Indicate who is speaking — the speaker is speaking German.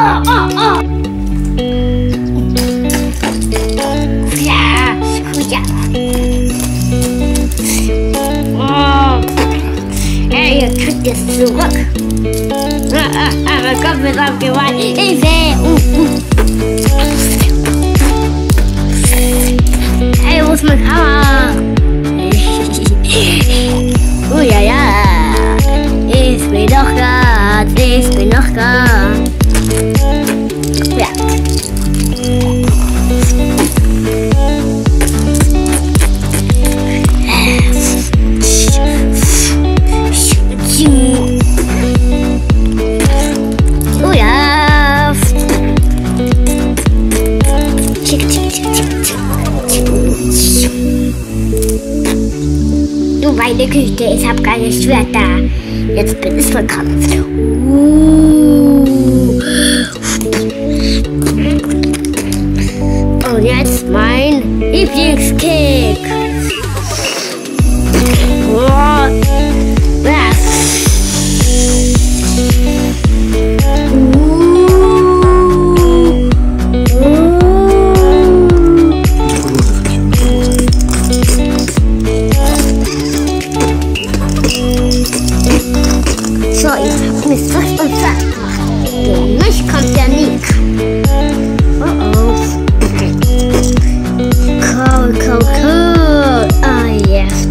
Speaker 1: Ja, ja. Hey, ihr kriegt es zurück. Aber Gott wird abgewandt. Hilfe! Hey, wo ist mein Hammer? Oh ja, ja. Ich bin noch da. Ich bin noch da. Ja. Oh ja. Du meine Güte, ich hab keine Schwerter. Jetzt bin ich vollkommen. Und jetzt mein Lieblingskick. Oh. Ja. So, ich hab mich fast und satt gemacht. Gegen mich kommt der Nick. Oh. Cool. Ah, yes.